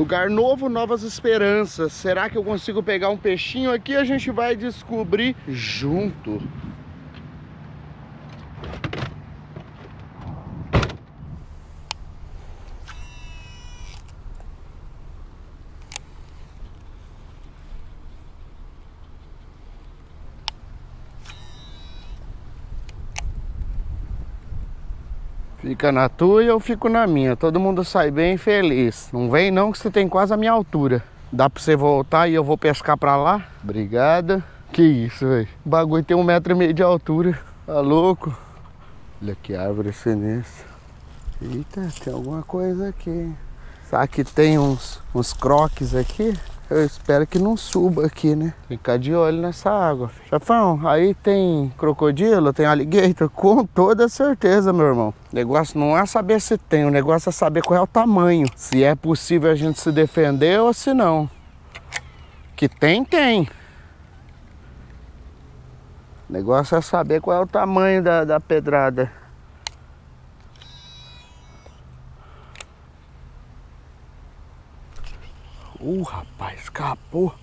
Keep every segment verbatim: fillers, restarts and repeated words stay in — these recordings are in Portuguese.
Lugar novo, novas esperanças. Será que eu consigo pegar um peixinho aqui? A gente vai descobrir junto. Fica na tua e eu fico na minha. Todo mundo sai bem feliz. Não vem não que você tem quase a minha altura. Dá pra você voltar e eu vou pescar pra lá? Obrigada. Que isso, velho. O bagulho tem um metro e meio de altura. Tá louco? Olha que árvore sinistra. Eita, tem alguma coisa aqui. Será que tem uns, uns croques aqui? Eu espero que não suba aqui, né? Ficar de olho nessa água. Chefão, aí tem crocodilo, tem alligator? Com toda certeza, meu irmão. O negócio não é saber se tem, o negócio é saber qual é o tamanho. Se é possível a gente se defender ou se não. Que tem, tem. O negócio é saber qual é o tamanho da, da pedrada. Uh, rapaz, escapou.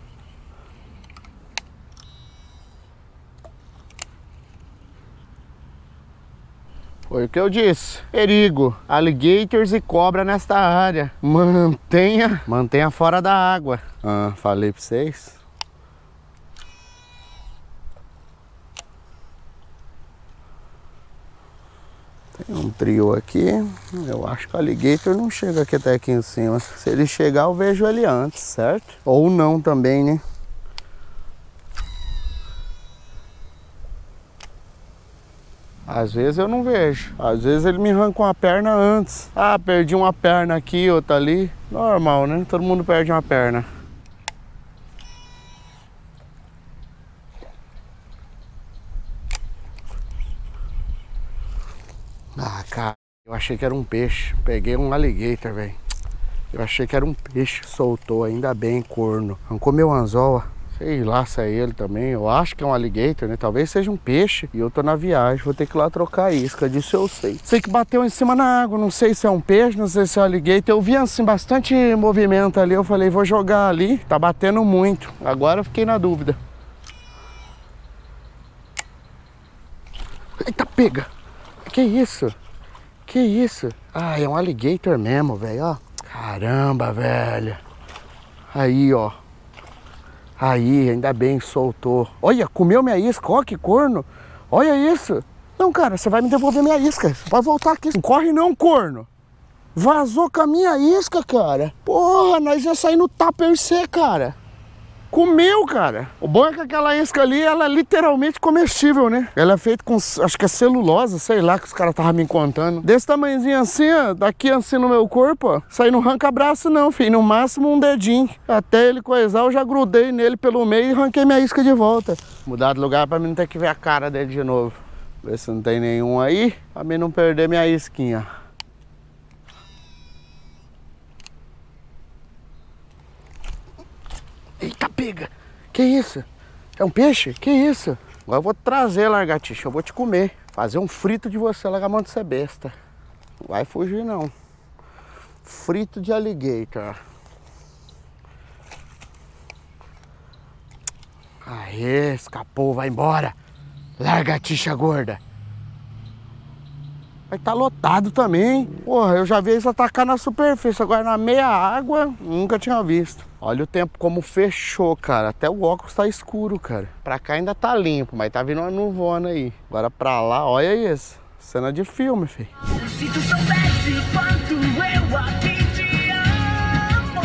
Foi o que eu disse. Perigo. Alligators e cobra nesta área. Mantenha, mantenha fora da água. Ah, falei pra vocês. Tem um trio aqui. Eu acho que o alligator não chega aqui até aqui em cima. Se ele chegar, eu vejo ele antes, certo? Ou não também, né? Às vezes eu não vejo. Às vezes ele me arranca uma perna antes. Ah, perdi uma perna aqui, outra ali. Normal, né? Todo mundo perde uma perna. Ah, cara, eu achei que era um peixe. Peguei um alligator, velho. Eu achei que era um peixe. Soltou, ainda bem, corno. Arrancou meu anzol, ó. Sei lá se é ele também. Eu acho que é um alligator, né? Talvez seja um peixe. E eu tô na viagem, vou ter que ir lá trocar a isca. Disso eu sei. Sei que bateu em cima na água. Não sei se é um peixe, não sei se é um alligator. Eu vi assim bastante movimento ali. Eu falei, vou jogar ali. Tá batendo muito. Agora eu fiquei na dúvida. Eita, pega! Que isso? Que isso? Ah, é um alligator mesmo, velho, ó. Caramba, velho. Aí, ó. Aí, ainda bem, soltou. Olha, comeu minha isca, ó, que corno. Olha isso. Não, cara, você vai me devolver minha isca. Você vai voltar aqui. Não corre não, corno. Vazou com a minha isca, cara. Porra, nós ia sair no tupper C, cara. Comeu, cara. O bom é que aquela isca ali, ela é literalmente comestível, né? Ela é feita com, acho que é celulose, sei lá, que os caras estavam me contando. Desse tamanhozinho assim, ó, daqui assim no meu corpo, ó. Isso aí não arranca braço não, filho. No máximo um dedinho. Até ele coisar, eu já grudei nele pelo meio e arranquei minha isca de volta. Mudar de lugar pra mim não ter que ver a cara dele de novo. Ver se não tem nenhum aí, pra mim não perder minha isquinha. Eita, pega! Que isso? É um peixe? Que isso? Agora eu vou trazer, lagartixa. Eu vou te comer. Fazer um frito de você, lagamão de ser besta. Não vai fugir, não. Frito de alligator. Aê, escapou, vai embora. Lagartixa gorda. Vai estar lotado também. Porra, eu já vi eles atacar na superfície. Agora na meia água, nunca tinha visto. Olha o tempo como fechou, cara. Até o óculos tá escuro, cara. Pra cá ainda tá limpo, mas tá vindo uma nuvona aí. Agora pra lá, olha isso. Cena de filme, filho. Se tu soubesse quanto eu aqui te amo.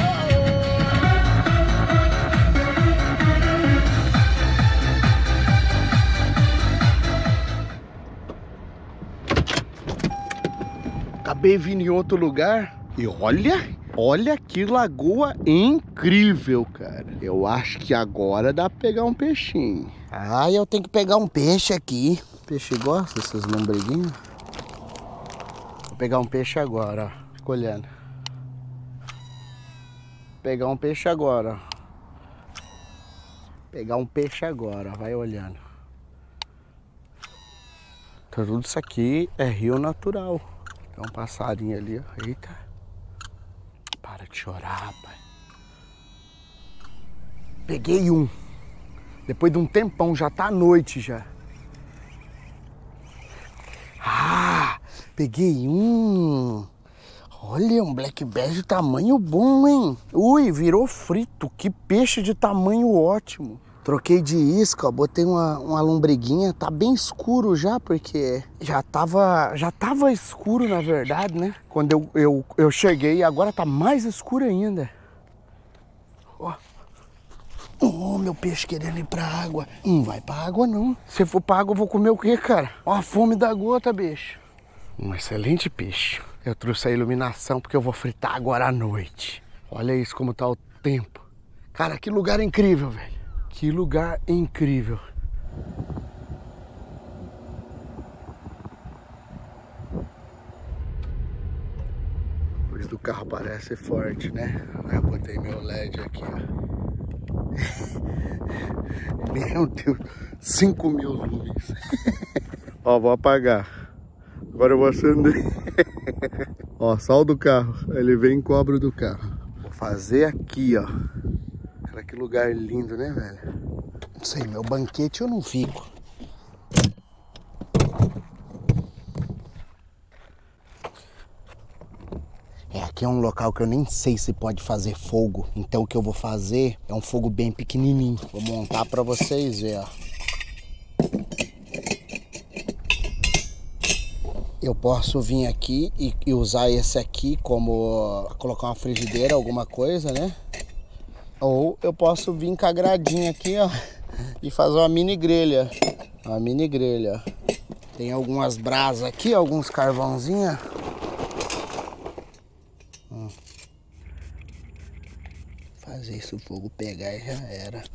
Acabei vindo em outro lugar e olha, olha que lagoa incrível, cara. Eu acho que agora dá pra pegar um peixinho. Ah, eu tenho que pegar um peixe aqui. O peixe gosta desses lombriguinhos. Vou pegar um peixe agora, ó. Fica olhando. Pegar um peixe agora, ó. Pegar um peixe agora, ó. Vai olhando. Tudo isso aqui é rio natural. Tem um passarinho ali, ó. Eita. Para de de chorar, rapaz. Peguei um. Depois de um tempão, já tá à noite já. Ah, peguei um. Olha, um black bass de tamanho bom, hein? Ui, virou frito. Que peixe de tamanho ótimo. Troquei de isca, ó, botei uma, uma lombriguinha. Tá bem escuro já, porque já tava, já tava escuro, na verdade, né? Quando eu, eu, eu cheguei, agora tá mais escuro ainda. Ó. Oh, meu peixe querendo ir pra água. Não vai pra água, não. Se for pra água, eu vou comer o quê, cara? Ó a fome da gota, bicho. Um excelente peixe. Eu trouxe a iluminação porque eu vou fritar agora à noite. Olha isso como tá o tempo. Cara, que lugar incrível, velho. Que lugar incrível. A luz do carro parece forte, né? Aí eu botei meu L E D aqui, ó. Meu Deus, cinco mil luzes. Ó, vou apagar. Agora eu vou acender. Ó, só o do carro. Ele vem e cobre o do carro. Vou fazer aqui, ó. Cara, que lugar lindo, né, velho? Não sei, meu banquete eu não fico. É, aqui é um local que eu nem sei se pode fazer fogo. Então o que eu vou fazer é um fogo bem pequenininho. Vou montar pra vocês verem, ó. Eu posso vir aqui e, e usar esse aqui como uh, colocar uma frigideira, alguma coisa, né? Ou eu posso vir com a gradinha aqui, ó, e fazer uma mini grelha. Uma mini grelha. Tem algumas brasas aqui, alguns carvãozinhos. Hum. Fazer isso, o fogo pegar e já era.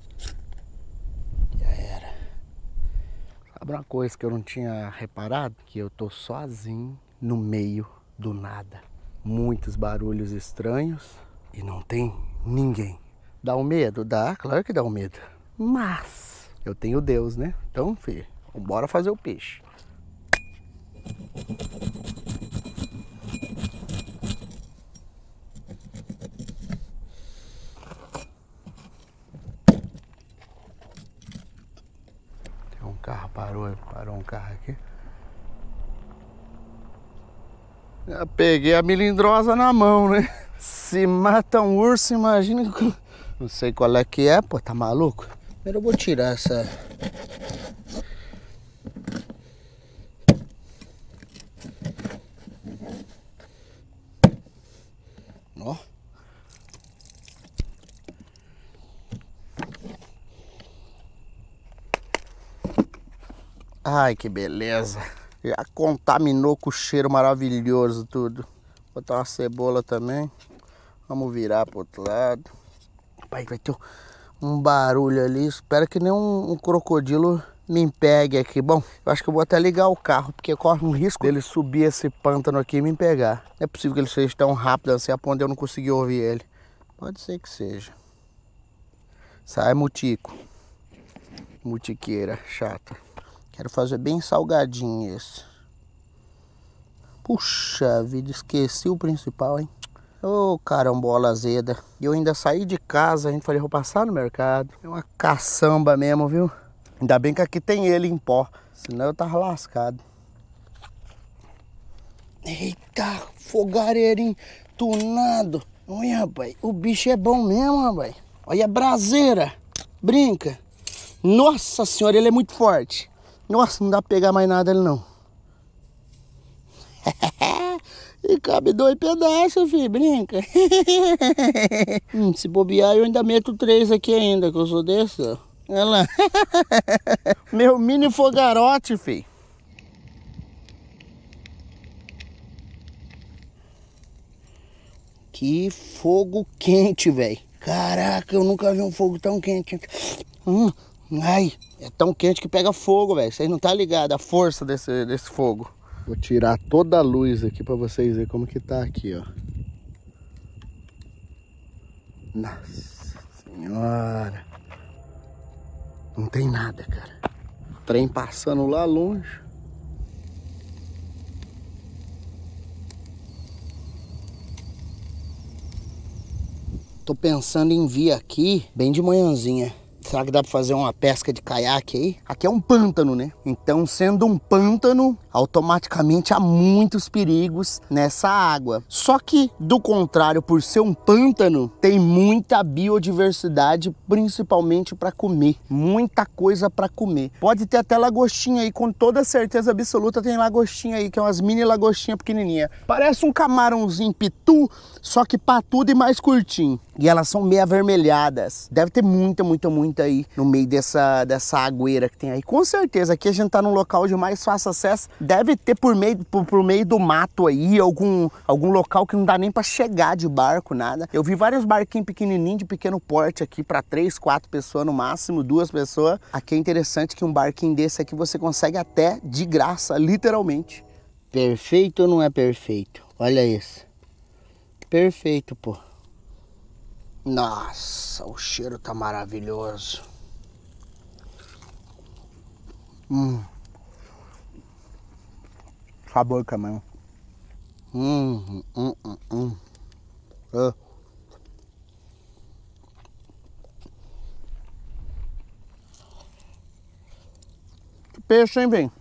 Já era. Sabe uma coisa que eu não tinha reparado? Que eu tô sozinho no meio do nada. Muitos barulhos estranhos e não tem ninguém. Dá um medo? Dá, claro que dá um medo. Mas eu tenho Deus, né? Então, filho, bora fazer o peixe. Tem um carro, parou, parou um carro aqui. Eu peguei a melindrosa na mão, né? Se mata um urso, imagina. Não sei qual é que é, pô, tá maluco? Primeiro eu vou tirar essa. Ó. Ai, que beleza. Já contaminou com o cheiro maravilhoso tudo. Vou botar uma cebola também. Vamos virar pro outro lado. Pai, vai ter um barulho ali. Espero que nem um, um crocodilo me pegue aqui. Bom, eu acho que eu vou até ligar o carro, porque corre um risco dele subir esse pântano aqui e me pegar. Não é possível que ele seja tão rápido assim a ponto de eu não conseguir ouvir ele. Pode ser que seja. Sai, mutico. Mutiqueira chata. Quero fazer bem salgadinho esse. Puxa vida, esqueci o principal, hein? Ô, oh, carambola azeda. E eu ainda saí de casa, a gente falei, vou passar no mercado. É uma caçamba mesmo, viu? Ainda bem que aqui tem ele em pó. Senão eu tava lascado. Eita, fogareirinho tunado. Olha, rapaz, o bicho é bom mesmo, rapaz. Olha a braseira. Brinca. Nossa senhora, ele é muito forte. Nossa, não dá pra pegar mais nada ele não. E cabe dois pedaços, filho, brinca. hum, se bobear, eu ainda meto três aqui ainda, que eu sou desse, ó. Olha lá. Meu mini fogarote, filho. Que fogo quente, velho. Caraca, eu nunca vi um fogo tão quente. Hum, ai, é tão quente que pega fogo, velho. Vocês não tá ligado a força desse, desse fogo. Vou tirar toda a luz aqui pra vocês verem como que tá aqui, ó. Nossa senhora. Não tem nada, cara. Trem passando lá longe. tô pensando em vir aqui bem de manhãzinha. Será que dá pra fazer uma pesca de caiaque aí? Aqui é um pântano, né? Então, sendo um pântano, automaticamente há muitos perigos nessa água. Só que, do contrário, por ser um pântano, tem muita biodiversidade, principalmente para comer. Muita coisa para comer. Pode ter até lagostinha aí, com toda certeza absoluta tem lagostinha aí, que é umas mini lagostinhas pequenininhas. Parece um camarãozinho pitu, só que patudo e mais curtinho. E elas são meio avermelhadas. Deve ter muita, muita, muita aí no meio dessa, dessa agueira que tem aí. Com certeza, aqui a gente tá num local de mais fácil acesso. Deve ter por meio, por, por meio do mato aí, algum, algum local que não dá nem pra chegar de barco, nada. Eu vi vários barquinhos pequenininhos de pequeno porte aqui para três, quatro pessoas no máximo, duas pessoas. Aqui é interessante que um barquinho desse aqui você consegue até de graça, literalmente. Perfeito ou não é perfeito? Olha isso. Perfeito, pô. Nossa, o cheiro tá maravilhoso. Hum. Sabor, camarão. Hum, hum, hum, hum. Uh. Que peixe, hein, bem?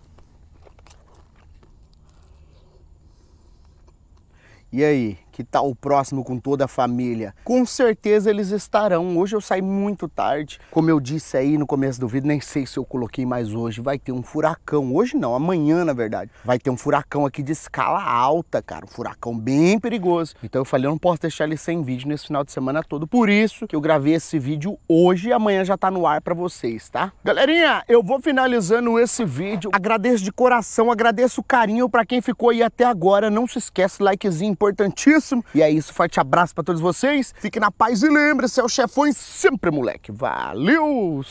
E aí, que tal o próximo com toda a família? Com certeza eles estarão. Hoje eu saí muito tarde. Como eu disse aí no começo do vídeo, nem sei se eu coloquei mais hoje. Vai ter um furacão. Hoje não, amanhã na verdade. Vai ter um furacão aqui de escala alta, cara. Um furacão bem perigoso. Então eu falei, eu não posso deixar ele sem vídeo nesse final de semana todo. Por isso que eu gravei esse vídeo hoje e amanhã já tá no ar pra vocês, tá? Galerinha, eu vou finalizando esse vídeo. Agradeço de coração, agradeço o carinho pra quem ficou aí até agora. Não se esquece, likezinho importantíssimo. E é isso, forte abraço pra todos vocês. Fiquem na paz e lembre-se, é o Chefões sempre, moleque. Valeu!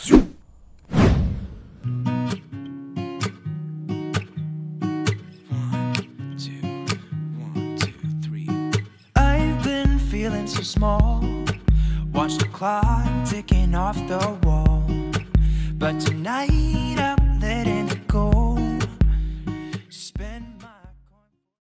I've been feeling so small. Watch the clock ticking off the wall. But tonight I'm letting it go.